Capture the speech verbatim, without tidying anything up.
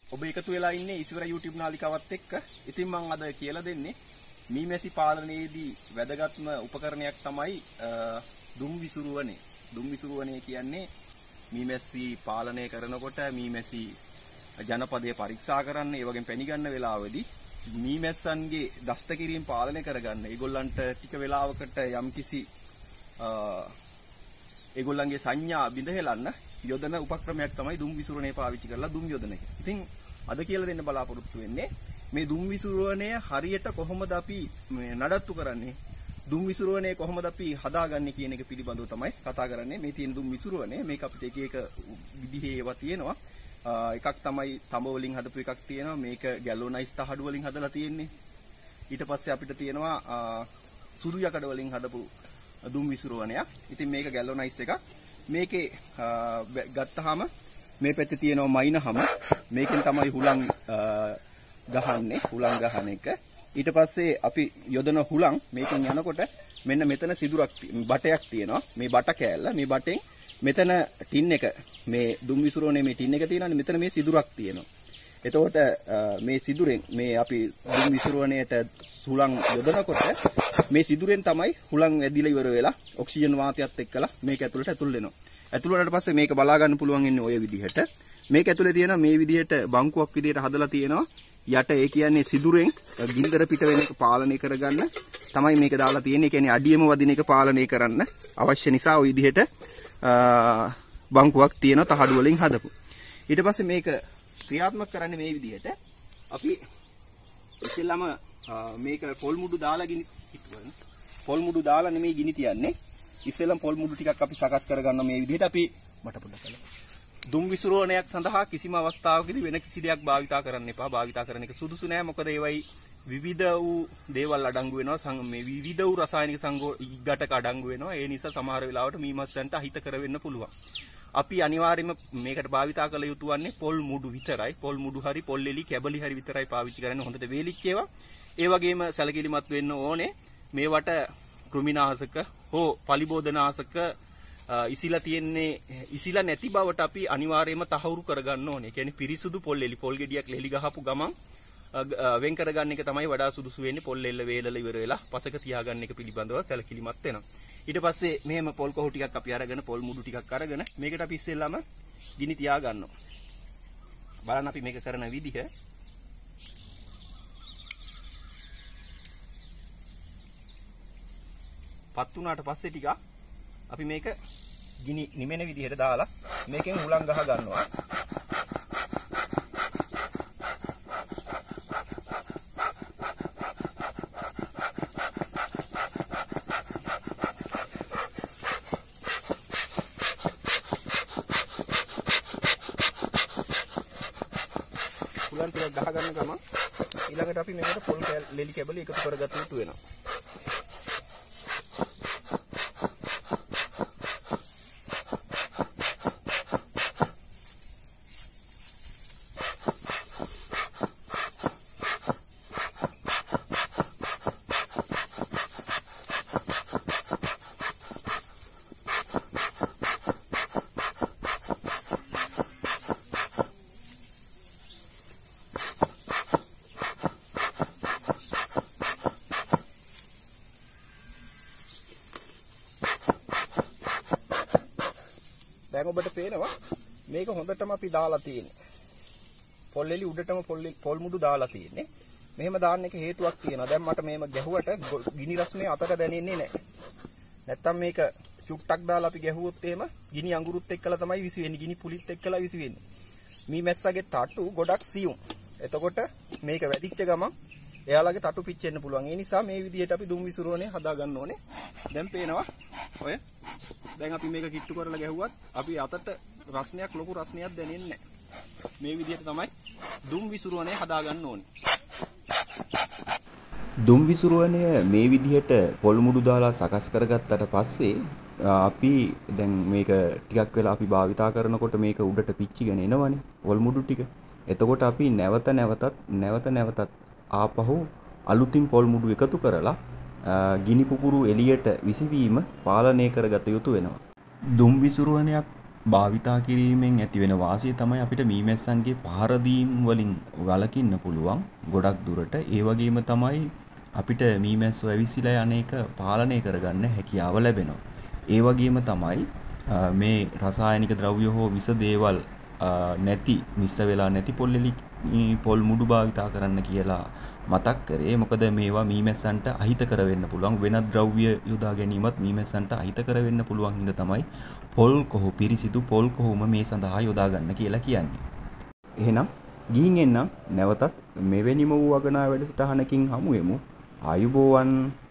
ඔබ එකතු වෙලා ඉන්නේ ඉස්වර YouTube නාලිකාවත් එක්ක. ඉතින් මම අද කියලා දෙන්නේ මීමැසි පාලනයේදී වැදගත්ම උපකරණයක් තමයි දුම් විසුරුවනේ. දුම් විසුරුවනේ කියන්නේ මීමැසි පාලනය කරනකොට මීමැසි ජනපදයේ පරීක්ෂා කරන්න, ඒ වගේම පැණි ගන්න වෙලාවේදී මීමැස්සන්ගේ දෂ්ට කිරීම පාලනය කරගන්න. ඒගොල්ලන්ට ටික වෙලාවකට යම්කිසි ඒගොල්ලන්ගේ සංඥා බිඳ හෙලන්න යොදන උපක්‍රමයක් තමයි දුම් විසුරුවනේ පාවිච්චි කරලා දුම් යොදන එක. ඉතින් අද කියලා දෙන්න බලාපොරොත්තු වෙන්නේ මේ දුම් විසුරුවනේ හරියට කොහොමද අපි නඩත්තු කරන්නේ, දුම් විසුරුවනේ කොහොමද අපි හදාගන්නේ කියන එක පිළිබඳව තමයි කතා කරන්නේ. මේ තියෙන දුම් විසුරුවනේ මේක අපිට එක එක විදිහේ ඒවා තියෙනවා. එකක් තමයි තඹ වලින් හදපු එකක් තියෙනවා. මේක ගැලෝනයිස් තහඩු වලින් හදලා තියෙන්නේ. ඊට පස්සේ අපිට තියෙනවා සුදු යකඩ වලින් හදපු දුම් විසුරුවනයක්. ඉතින් මේක ගැලෝනයිස් එකක්. මේකේ ගත්තාම මේ පැත්තේ තියෙනවා මයින්හම. මේකෙන් තමයි හුලං ගහන්නේ, හුලං ගහන එක. ඊට පස්සේ අපි යොදන හුලං මේකෙන් යනකොට මෙන්න මෙතන සිදුරක් බටයක් තියෙනවා. මේ බට කෑල්ල, මේ බටෙන් මෙතන ටින් එක, මේ දුම් විසුරුවනේ මේ ටින් එක තියෙනවානේ, මෙතන මේ සිදුරක් තියෙනවා. එතකොට මේ සිදුරෙන් මේ අපි දුම් විසුරුවනේට හුලං යොදනකොට මේ සිදුරෙන් තමයි හුලං ඇදිලා ඉවර වෙලා ඔක්සිජන් වාතයත් එක්කලා මේක ඇතුළට ඇතුල් වෙනවා. ඇතුල් වුණාට පස්සේ මේක බලා ගන්න පුළුවන් ඉන්නේ ඔය විදිහට. මේක ඇතුලේ තියෙන මේ විදිහට බංකුවක් විදිහට හදලා තියෙනවා. යට ඒ කියන්නේ සිදුරෙන් ගින්දර පිට වෙන එක පාලනය කරගන්න තමයි මේක දාලා තියෙන්නේ. ඒ කියන්නේ අඩියම වදින එක පාලනය කරන්න අවශ්‍ය නිසා ওই විදිහට බංකුවක් තියෙනවා තහඩු වලින් හදපු. ඊට පස්සේ මේක ක්‍රියාත්මක කරන්නේ මේ විදිහට. අපි ඉතින්ලම මේක පොල් මුඩු දාලා ගිනි හිටවන. පොල් මුඩු දාලා නෙමෙයි ගිනි තියන්නේ. ඉස්සෙල්ලම පොල් මුඩු ටිකක් අපි සකස් කරගන්න මේ විදිහට. අපි මට පොඩ්ඩක් බලන්න. දුම් විසුරුවනයක් සඳහා කිසිම අවස්ථාවකදී වෙන කිසි දෙයක් භාවිතා කරන්න එපා. භාවිතා කරන එක සුදුසු නෑ. මොකද ඒවයි විවිධ වූ දේවල් අඩංගු වෙනවා. මේ විවිධ වූ රසායනික සංඝටක අඩංගු වෙනවා. ඒ නිසා සමහර වෙලාවට මීමැස්සන්ට අහිත කර වෙන්න පුළුවන්. අපි අනිවාර්යයෙන්ම මේකට භාවිතා කළ යුතු වන්නේ පොල් මුඩු විතරයි. පොල් මුඩු හරි පොල් එලි කැබලි හරි විතරයි පාවිච්චි කරන්න. හොඳට වේලිච්ච ඒවා. ඒ වගේම සැලකිලිමත් වෙන්න ඕනේ. මේවට කෘමිනාශක හෝ පලිබෝධනාශක ඉසිලා තියෙන්නේ ඉසිලා නැති බවට අපි අනිවාර්යයෙන්ම තහවුරු කරගන්න ඕනේ. කියන්නේ පිරිසුදු පොල් එලි පොල් ගෙඩියක් ලෙලි ගහපු ගමන් වෙන් කරගන්න එක තමයි වඩා සුදුසු වෙන්නේ. පොල් එල්ල වේලලා ඉවර වෙලා පසක තියාගන්න එක පිළිබඳව සැලකිලිමත් වෙනවා. ඊට පස්සේ මෙහෙම පොල් කොහු ටිකක් අපි අරගෙන පොල් මුඩු ටිකක් අරගෙන මේකට අපි ඉස්සෙල්ලාම ගිනි තියා ගන්නවා. බලන්න අපි මේක කරන විදිහ. පත් වුණාට පස්සේ ටිකක් අපි මේක ගිනි නිමෙන විදිහට දාලා මේකෙන් හුලං ගහ ගන්නවා. හුලං ටිකක් ගහ ගන්න ගමන් ඊළඟට අපි මේකට පොල් ලෙලි කැබලි එකතු කරගත්ත යුතු වෙනවා. දැන් ඔබට පේනවා මේක හොඳටම අපි දාලා තියෙන්නේ. පොල් එලි උඩටම පොල් මුඩු දාලා තියෙන්නේ. මෙහෙම දාන්න එක හේතුවක් තියෙනවා. දැන් මට මේම ගැහුවට ගිනි රස්නේ අතට දැනෙන්නේ නැහැ. නැත්තම් මේක චුක්ටක් දාලා අපි ගැහුවොත් එහෙම ගිනි අඟුරුත් එක්කලා තමයි විසි වෙන්නේ. ගිනි පුලිත් එක්කලා විසි වෙන්නේ. මේ මැස්සගේ තටු ගොඩක් සියුම්. එතකොට මේක වැදිච්ච ගමන් එයාලගේ තටු පිච්චෙන්න පුළුවන්. ඒ නිසා මේ විදිහට අපි දුම් විසුරුවනේ හදා ගන්න ඕනේ. දැන් පේනවා ඔය දැන් අපි මේක කිට්ටු කරලා ගැහුවත් අපි අතට රස්නයක් ලොකු රස්නයක් දැනෙන්නේ නැහැ. මේ විදිහට තමයි දුම් විසුරුවනේ හදා ගන්න ඕනේ. දුම් විසුරුවනය මේ විදිහට පොල් මුඩු දාලා සකස් කරගත්තට පස්සේ අපි දැන් මේක ටිකක් වෙලා අපි භාවිතා කරනකොට මේක උඩට පිච්චිගෙන එනවනේ පොල් මුඩු ටික. එතකොට අපි නැවත නැවතත් නැවත නැවතත් ආපහු අලුතින් පොල් මුඩු එකතු කරලා ගිනි පුපුරු එළියට විසිවීම පාලනය කරගත යුතු වෙනවා. දුම් විසුරුවනයක් භාවිතා කිරීමෙන් ඇති වෙන වාසිය තමයි අපිට මීමැස්සන්ගේ පහර දීම් වලින් වළකින්න පුළුවන් ගොඩක් දුරට. ඒ වගේම තමයි අපිට මීමැස්සෝ ඇවිසිලා යන්නේක පාලනය කරගන්න හැකියාව ලැබෙනවා. ඒ වගේම තමයි මේ රසායනික ද්‍රව්‍ය හෝ විස දේවල් නැති මිශ්‍ර වෙලා නැති පොල්ලෙලි පොල් මුඩු භාවිතා කරන්න කියලා මතක් කරේ. මොකද මේවා මීමැස්සන්ට අහිතකර වෙන්න පුළුවන්. වෙනත් ද්‍රව්‍ය යොදා ගැනීමත් මීමැස්සන්ට අහිතකර වෙන්න පුළුවන් හින්දා තමයි පොල් කොහු පිරිසිදු පොල් කොහුම මේ සඳහා යොදා ගන්න කියලා කියන්නේ. එහෙනම් ගිහින් එන්නම් නැවතත් මෙවැනිම වූ අගනා වැඩසටහනකින් හමු වෙමු. ආයුබෝවන්.